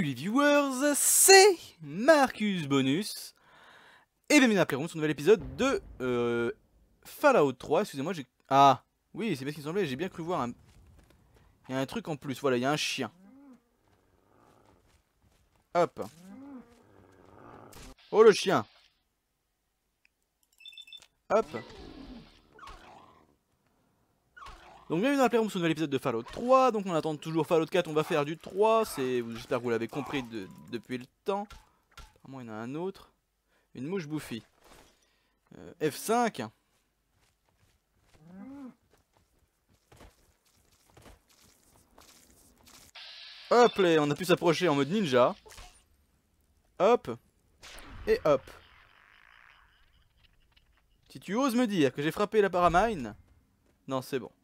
Salut les viewers, c'est Marcus Bonus et bienvenue à Playroom sur un nouvel épisode de Fallout 3. Excusez-moi, j'ai... Ah, oui, c'est bien ce qu'il me semblait, j'ai bien cru voir un... Il y a un truc en plus, voilà, il y a un chien. Hop. Oh le chien. Hop. Donc bienvenue dans la Playroom sur un nouvel épisode de Fallout 3. Donc on attend toujours Fallout 4, on va faire du 3. J'espère que vous l'avez compris depuis le temps. Apparemment il y en a un autre. Une mouche bouffie. F5. Hop là, on a pu s'approcher en mode ninja. Hop. Et hop. Si tu oses me dire que j'ai frappé la paramine. Non, c'est bon.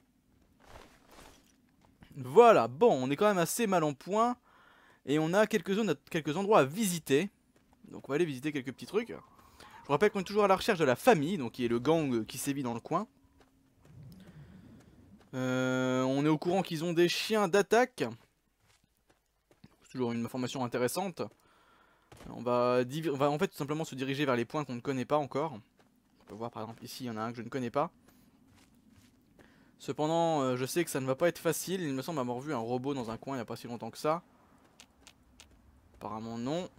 Voilà, bon, on est quand même assez mal en point. Et on a quelques zones, quelques endroits à visiter. Donc on va aller visiter quelques petits trucs. Je vous rappelle qu'on est toujours à la recherche de la famille, donc qui est le gang qui sévit dans le coin. On est au courant qu'ils ont des chiens d'attaque. C'est toujours une information intéressante. On va en fait tout simplement se diriger vers les points qu'on ne connaît pas encore. On peut voir par exemple ici, il y en a un que je ne connais pas. Cependant, je sais que ça ne va pas être facile. Il me semble avoir vu un robot dans un coin il n'y a pas si longtemps que ça. Apparemment non.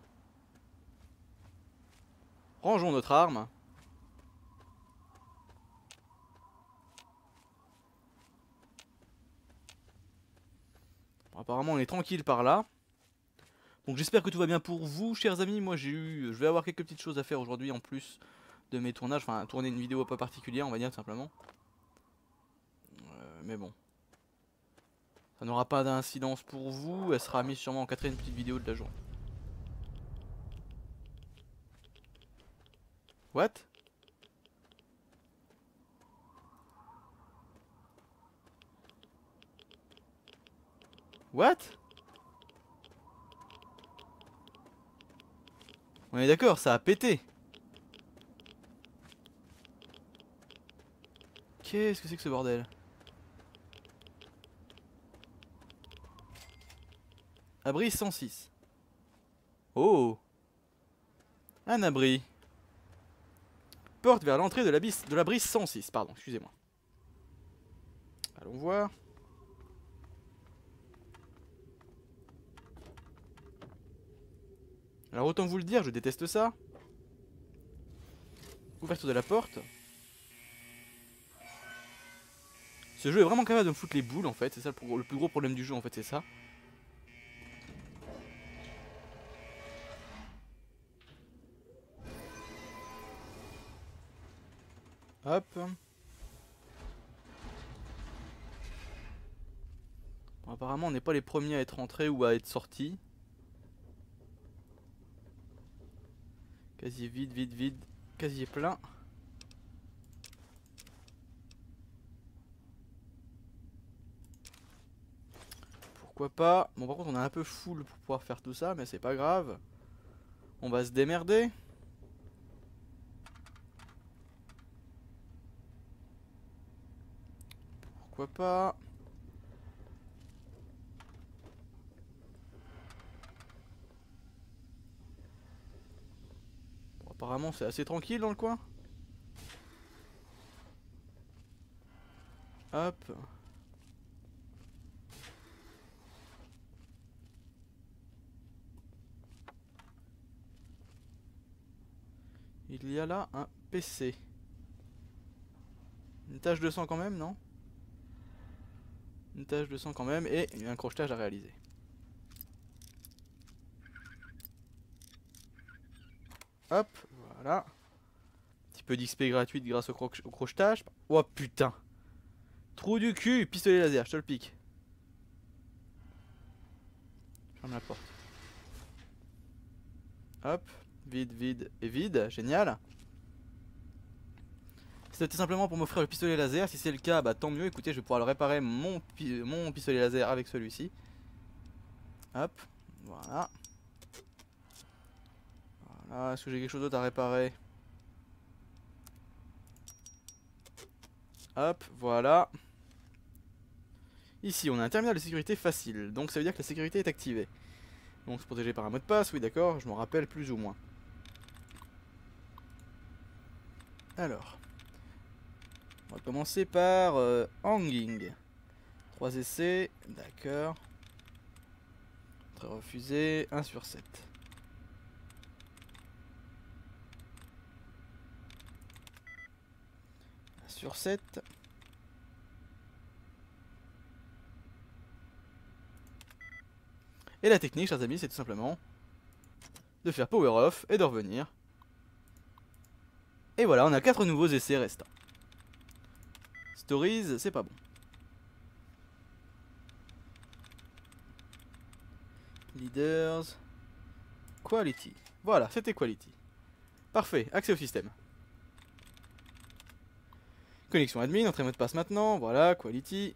Rangeons notre arme. Bon, apparemment on est tranquille par là. Donc j'espère que tout va bien pour vous, chers amis. Moi je vais avoir quelques petites choses à faire aujourd'hui en plus de mes tournages. Enfin, tourner une vidéo pas particulière, on va dire tout simplement. Mais bon. Ça n'aura pas d'incidence pour vous. Elle sera mise sûrement en quatrième petite vidéo de la journée. What? What? On est d'accord, ça a pété. Qu'est-ce que c'est que ce bordel? Abri 106. Oh! Un abri. Porte vers l'entrée de l'abri 106, pardon, excusez-moi. Allons voir. Alors autant vous le dire, je déteste ça. Ouverture de la porte. Ce jeu est vraiment capable de me foutre les boules en fait, c'est ça le plus gros problème du jeu en fait, c'est ça. Hop. Bon, apparemment on n'est pas les premiers à être entrés ou à être sortis. Casier vide, vide, vide. Casier plein. Pourquoi pas. Bon par contre on est un peu full pour pouvoir faire tout ça, mais c'est pas grave. On va se démerder. Pourquoi pas. Bon, apparemment c'est assez tranquille dans le coin. Hop. Il y a là un PC. Une tache de sang quand même, non? Une tache de sang quand même et un crochetage à réaliser. Hop, voilà. Un petit peu d'XP gratuite grâce au crochetage. Oh putain. Trou du cul, pistolet laser, je te le pique. Ferme la porte. Hop, vide, vide et vide, génial. C'était simplement pour m'offrir le pistolet laser, si c'est le cas, bah tant mieux, écoutez, je vais pouvoir le réparer mon pistolet laser avec celui-ci. Hop, voilà. Voilà, est-ce que j'ai quelque chose d'autre à réparer? Hop, voilà. Ici, on a un terminal de sécurité facile, donc ça veut dire que la sécurité est activée. Donc c'est protégé par un mot de passe, oui d'accord, je m'en rappelle plus ou moins. Alors, on va commencer par hanging. 3 essais, d'accord. Très refusé, 1 sur 7. Sur 7. Et la technique, chers amis, c'est tout simplement de faire power off et de revenir. Et voilà, on a 4 nouveaux essais restants. Stories, c'est pas bon. Leaders. Quality. Voilà, c'était quality. Parfait, accès au système. Connexion admin, entrée mot de passe maintenant. Voilà, quality.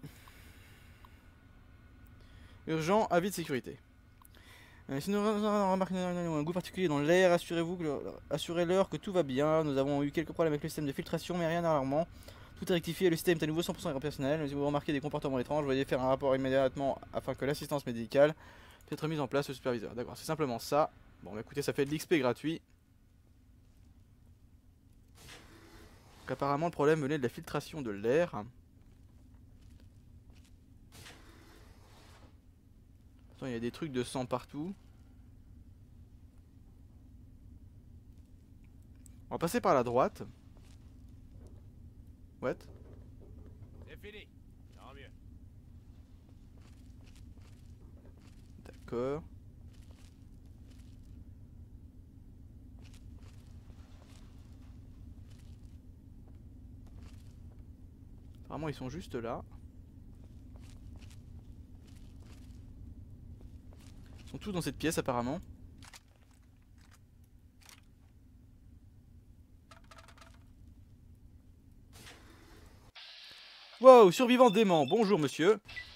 Urgent, avis de sécurité. Si nous remarquons un goût particulier dans l'air, assurez-leur que tout va bien. Nous avons eu quelques problèmes avec le système de filtration, mais rien d'alarmant. Tout est rectifié, le système est à nouveau 100% opérationnel. Si vous remarquez des comportements étranges, veuillez faire un rapport immédiatement afin que l'assistance médicale puisse être mise en place au superviseur. D'accord, c'est simplement ça. Bon, bah écoutez, ça fait de l'XP gratuit. Donc, apparemment, le problème venait de la filtration de l'air. Il y a des trucs de sang partout. On va passer par la droite. What? C'est fini. Tant mieux. D'accord. Apparemment ils sont juste là. Ils sont tous dans cette pièce apparemment. Wow, survivant dément. Bonjour monsieur.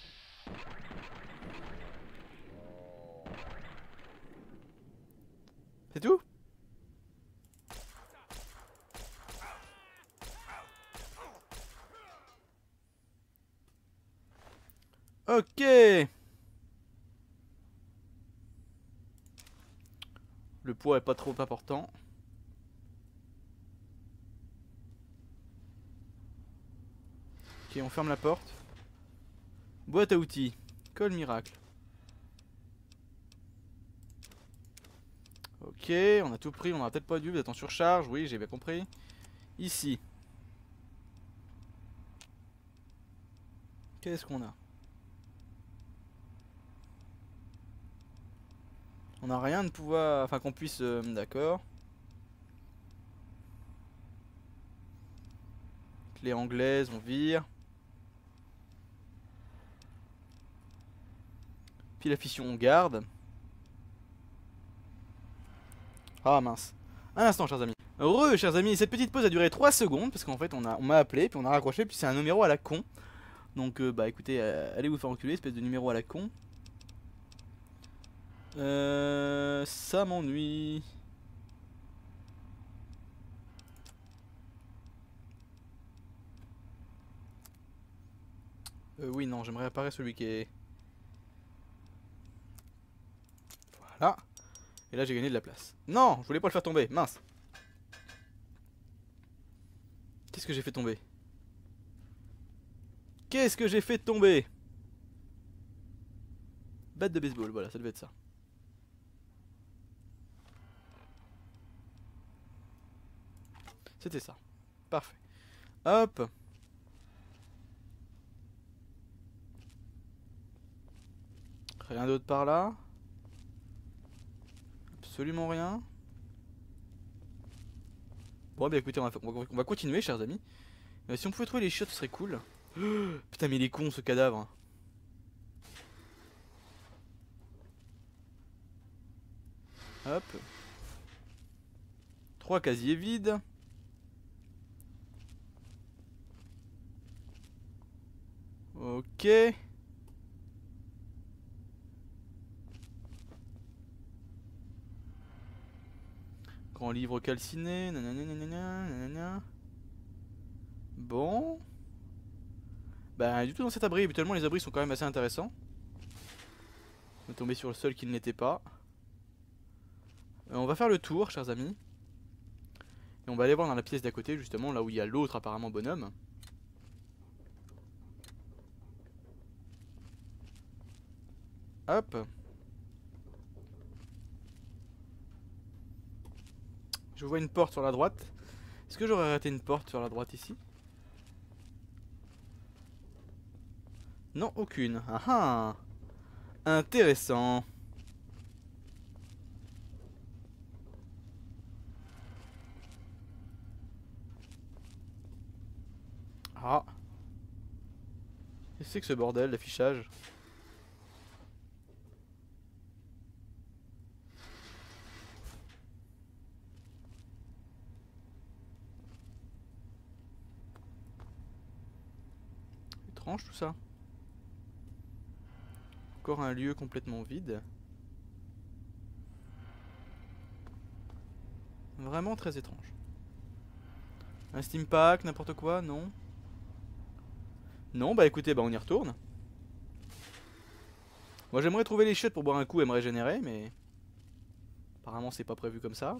C'est tout? Ok. Le poids est pas trop important. Ok, on ferme la porte. Boîte à outils. Colle miracle. Ok, on a tout pris, on aura peut-être pas dû, vous êtes en surcharge, oui j'ai bien compris. Ici. Qu'est-ce qu'on a? On n'a rien de pouvoir... Enfin qu'on puisse... D'accord. Clé anglaise, on vire. Puis la fission, on garde. Ah mince. Un instant, chers amis. Heureux, chers amis. Cette petite pause a duré 3 secondes. Parce qu'en fait, on m'a appelé, puis on a raccroché. Puis c'est un numéro à la con. Donc, bah écoutez, allez vous faire enculer, espèce de numéro à la con. Ça m'ennuie. Oui, non, j'aimerais apparaître celui qui est... Voilà. Et là, j'ai gagné de la place. Non, je voulais pas le faire tomber, mince. Qu'est-ce que j'ai fait tomber? Qu'est-ce que j'ai fait tomber? Batte de baseball, voilà, ça devait être ça. C'était ça. Parfait. Hop. Rien d'autre par là. Absolument rien. Bon, bah écoutez, on va continuer, chers amis. Si on pouvait trouver les chiottes, ce serait cool. Putain, mais il est con ce cadavre. Hop. 3 casiers vides. Ok. Grand livre calciné. Nanana. Bon. Bah, du tout dans cet abri. Habituellement, les abris sont quand même assez intéressants. On est tombé sur le seul qui ne l'était pas. On va faire le tour, chers amis. Et on va aller voir dans la pièce d'à côté, justement, là où il y a l'autre apparemment bonhomme. Hop. Je vois une porte sur la droite. Est-ce que j'aurais raté une porte sur la droite ici? Non, aucune. Ah ah. Intéressant. Ah. Qu'est-ce que c'est que ce bordel d'affichage? Étrange tout ça. Encore un lieu complètement vide. Vraiment très étrange. Un Steam Pack, n'importe quoi, non? Non, bah écoutez, bah on y retourne. Moi j'aimerais trouver les chiottes pour boire un coup et me régénérer, mais... apparemment c'est pas prévu comme ça.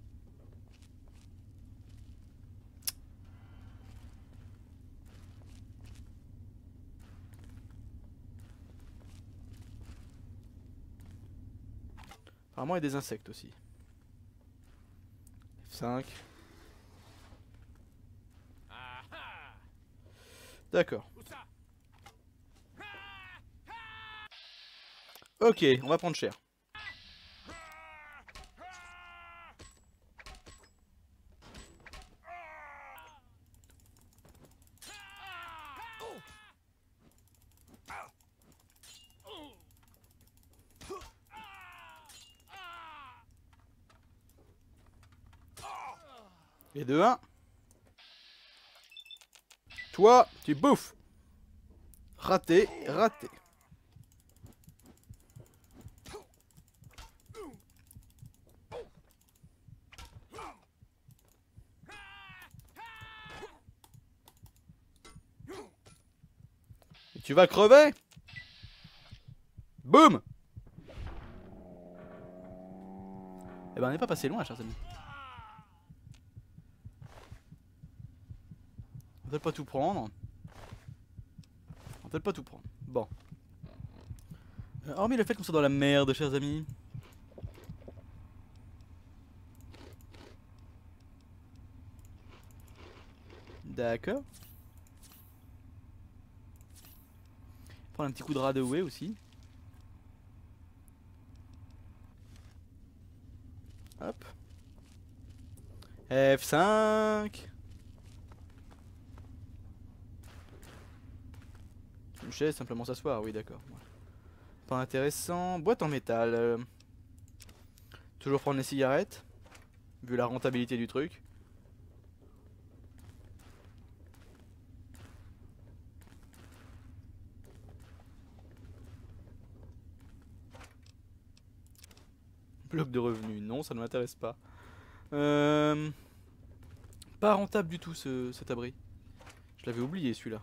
Apparemment il y a des insectes aussi. F5. Ah ah. D'accord. Où ça? Ok, on va prendre cher. Et de 1. Toi, tu bouffes. Raté, raté. Et tu vas crever. Boum. Eh ben on n'est pas passé loin, chers amis. On va peut-être pas tout prendre. On va peut-être pas tout prendre. Bon. Hormis le fait qu'on soit dans la merde, chers amis. D'accord. Prendre un petit coup de Radaway aussi. Hop. F5. Une chaise, simplement s'asseoir, oui d'accord. Pas intéressant. Boîte en métal. Toujours prendre les cigarettes. Vu la rentabilité du truc. Bloc de revenus, non, ça ne m'intéresse pas. Pas rentable du tout cet abri. Je l'avais oublié celui-là.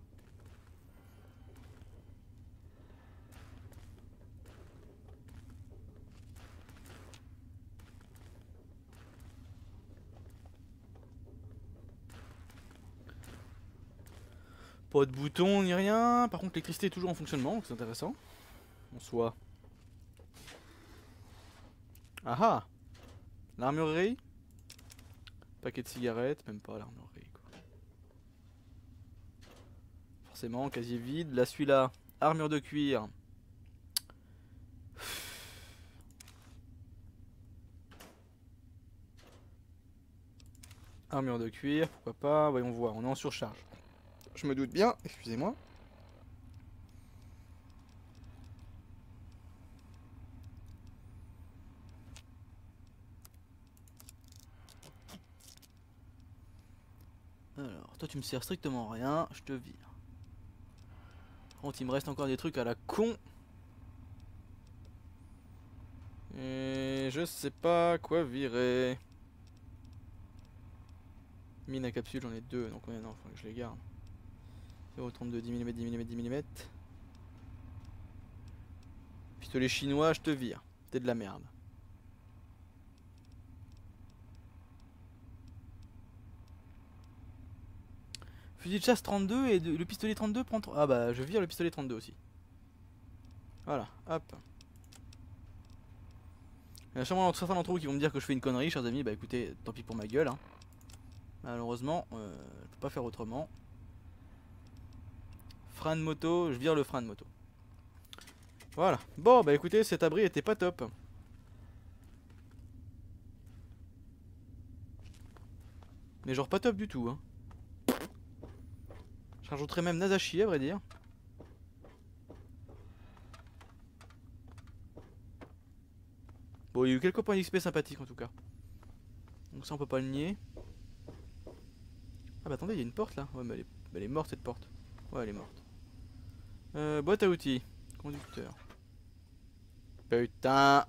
Pas de bouton ni rien. Par contre l'électricité est toujours en fonctionnement, donc c'est intéressant. En soi. Ah ah. L'armurerie. Paquet de cigarettes, même pas l'armurerie quoi. Forcément, casier vide. Là celui-là, armure de cuir. Armure de cuir, pourquoi pas. Voyons voir, on est en surcharge. Je me doute bien, excusez-moi. Alors, toi tu me sers strictement rien, je te vire. Par contre, il me reste encore des trucs à la con. Et je sais pas quoi virer. Mine à capsule, j'en ai deux, donc non, faut que je les garde. 0,32, 10 mm, 10 mm, 10 mm. Pistolet chinois, je te vire. T'es de la merde. Fusil de chasse 32 et le pistolet 32 prend 3. Ah bah je vire le pistolet 32 aussi. Voilà, hop. Il y a sûrement certains d'entre vous qui vont me dire que je fais une connerie, chers amis. Bah écoutez, tant pis pour ma gueule. Hein. Malheureusement, je peux pas faire autrement. Frein de moto, je vire le frein de moto. Voilà. Bon bah écoutez, cet abri était pas top. Mais genre pas top du tout. Hein. Je rajouterais même Nazashi à vrai dire. Bon, il y a eu quelques points d'XP sympathiques en tout cas. Donc ça on peut pas le nier. Ah bah attendez, il y a une porte là. Ouais mais elle est morte cette porte. Ouais elle est morte. Boîte à outils. Conducteur. Putain.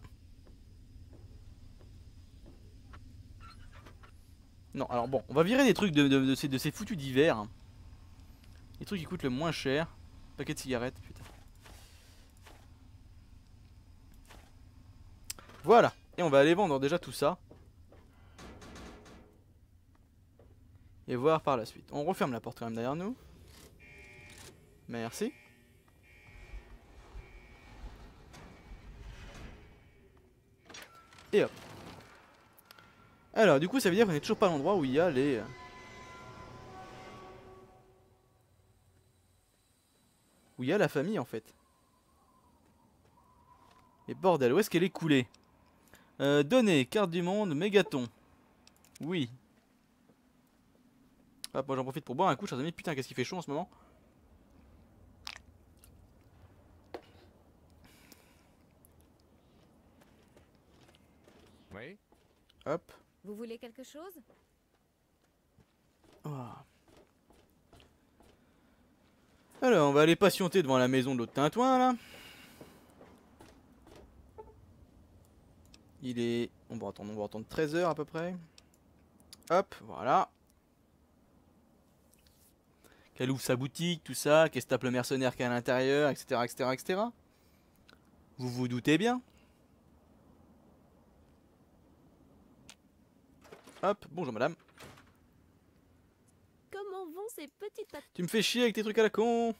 Non alors bon, on va virer des trucs de ces foutus divers. Hein. Les trucs qui coûtent le moins cher. Paquet de cigarettes, putain. Voilà. Et on va aller vendre déjà tout ça. Et voir par la suite. On referme la porte quand même derrière nous. Merci. Et hop. Alors du coup ça veut dire qu'on est toujours pas à l'endroit où il y a les... Où il y a la famille en fait. Et bordel, où est-ce qu'elle est coulée? Données, carte du monde, mégaton. Oui. Hop, moi j'en profite pour boire un coup, chers amis. Putain, qu'est-ce qu'il fait chaud en ce moment. Oui. Hop. Vous voulez quelque chose? Oh. Alors, on va aller patienter devant la maison de l'autre tintouin là. Il est... On va attendre 13 h à peu près. Hop, voilà. Qu'elle ouvre sa boutique, tout ça, qu'elle se tape le mercenaire qui est à l'intérieur, etc., etc., etc. Vous vous doutez bien. Hop, bonjour madame. Comment vont ces petites pattes? Tu me fais chier avec tes trucs à la con.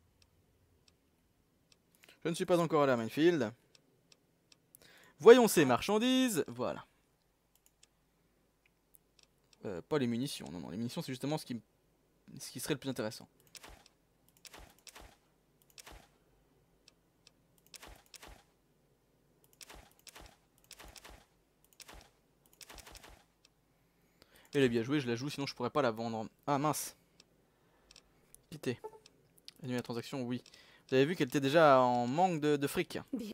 Je ne suis pas encore allé à Minefield. Voyons ces marchandises. Voilà. Pas les munitions. Non, non, les munitions c'est justement ce qui serait le plus intéressant. Elle est bien jouée, je la joue, sinon je pourrais pas la vendre. Ah mince. Quitter. Annuler la transaction, oui. Vous avez vu qu'elle était déjà en manque de fric. Bien.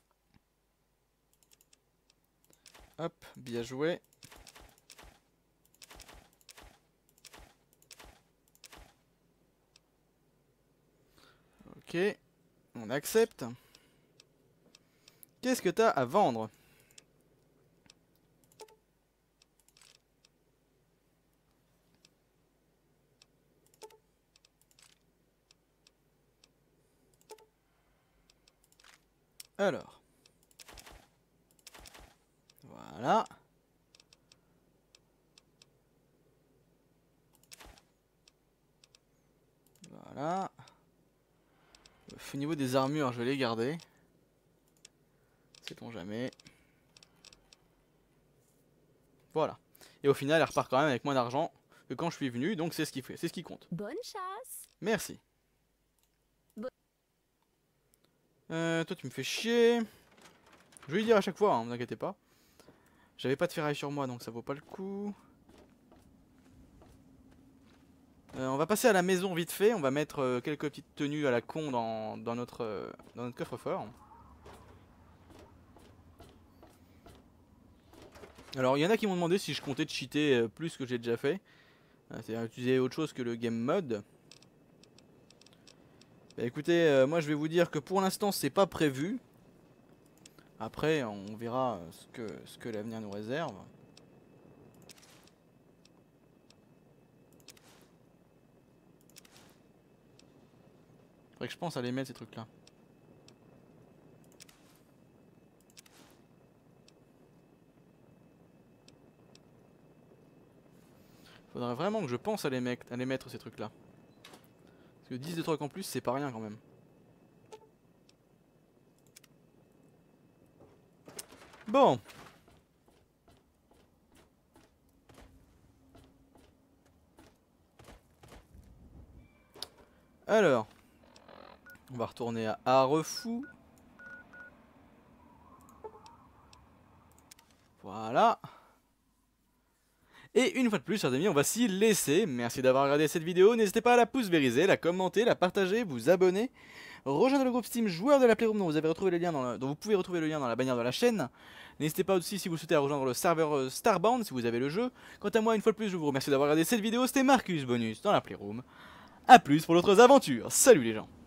Hop, bien joué. Ok, on accepte. Qu'est-ce que t'as à vendre? Alors. Voilà. Voilà. Au niveau des armures, je vais les garder. Sait-on jamais. Voilà. Et au final, elle repart quand même avec moins d'argent que quand je suis venu, donc c'est ce qui fait, c'est ce qui compte. Bonne chasse. Merci. Bo- Toi tu me fais chier. Je vais lui dire à chaque fois, hein, ne vous inquiétez pas. J'avais pas de ferraille sur moi, donc ça vaut pas le coup. On va passer à la maison vite fait. On va mettre quelques petites tenues à la con dans notre coffre-fort. Alors il y en a qui m'ont demandé si je comptais de cheater plus que j'ai déjà fait. C'est-à-dire utiliser autre chose que le game mode. Bah, écoutez, moi je vais vous dire que pour l'instant c'est pas prévu. Après on verra ce que l'avenir nous réserve. Faudrait que je pense à les mettre ces trucs là. Faudrait vraiment que je pense à les mettre ces trucs là. que 10 de troc en plus, c'est pas rien quand même. Bon. Alors. On va retourner à Arefou. Voilà. Et une fois de plus, chers amis, on va s'y laisser. Merci d'avoir regardé cette vidéo. N'hésitez pas à la pouce vériser, la commenter, la partager, vous abonner. Rejoindre le groupe Steam joueur de la Playroom dont vous avez retrouvé le lien dont vous pouvez retrouver le lien dans la bannière de la chaîne. N'hésitez pas aussi si vous souhaitez à rejoindre le serveur Starbound si vous avez le jeu. Quant à moi, une fois de plus, je vous remercie d'avoir regardé cette vidéo. C'était Marcus Bonus dans la Playroom. A plus pour d'autres aventures. Salut les gens.